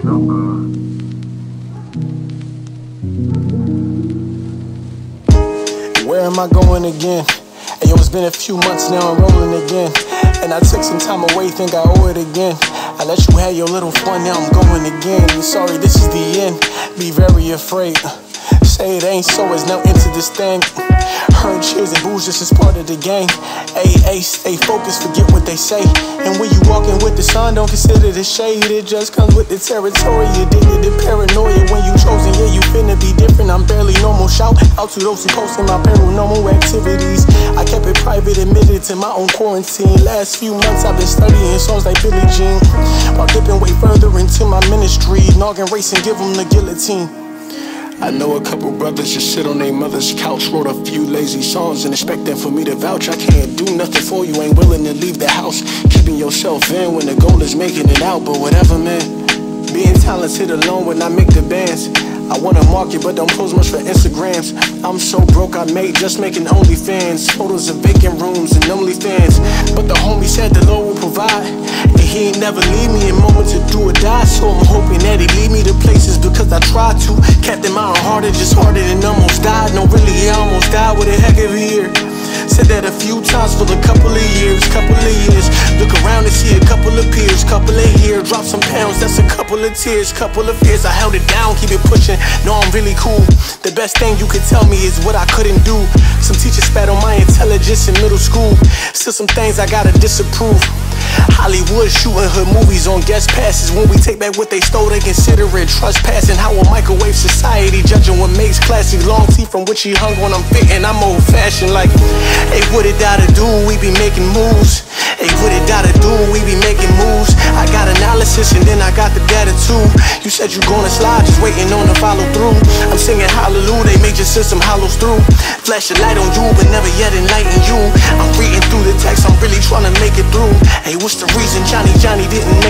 Where am I going again? Hey, yo, it's been a few months now, I'm rolling again. And I took some time away, think I owe it again. I let you have your little fun, now I'm going again. Sorry, this is the end, be very afraid. Say it ain't so, it's now into this thing. Heard cheers and boos, this is part of the game. AA, stay focused, forget what they say. And when you walking with the sun, don't consider the shade. It just comes with the territory, addicted to paranoia. When you chosen, yeah, you finna be different. I'm barely normal, shout out to those who posting my paranormal activities. I kept it private, admitted to my own quarantine. Last few months I've been studying songs like Billie Jean, while dipping way further into my ministry. Noggin racing, give them the guillotine. I know a couple brothers just sit on their mother's couch, wrote a few lazy songs and expecting for me to vouch. I can't do nothing for you, ain't willing to leave the house. Keeping yourself in when the goal is making it out, but whatever, man. Being talented alone when I make the bands. I wanna market, but don't post much for Instagrams. I'm so broke, I made just making OnlyFans. Photos of vacant rooms and OnlyFans. But the homie said the Lord will provide, and he ain't never leave me in moments to do or die. So I'm hoping that he lead me to places because I tried to. Kept in my heart, it just harder and almost died. No, really, I almost died with a heck of a year. Said that a few times for a couple of years. Look around and see a couple of peers, couple of here, drop some pounds, that's a couple of tears, couple of fears. I held it down, keep it pushing, no, I'm really cool. The best thing you could tell me is what I couldn't do. Some teachers spat on my intelligence in middle school. Still some things I gotta disapprove. Hollywood shooting her movies on guest passes. When we take back what they stole, they consider it trespassing. How a microwave society judging what makes classy. Long teeth from which he hung when I'm fitting. I'm old fashioned like, hey, what it gotta do? We be making moves. Hey, what it gotta do? We be making moves. I got analysis and then I got the data too. You said you gonna slide, just waiting on the follow through. I'm singing hallelujah, they made your system hollows through. Flash a light on you, but never yet enlighten you. I'm reading through the text, I'm really trying to make it through. Hey, what's the reason Johnny didn't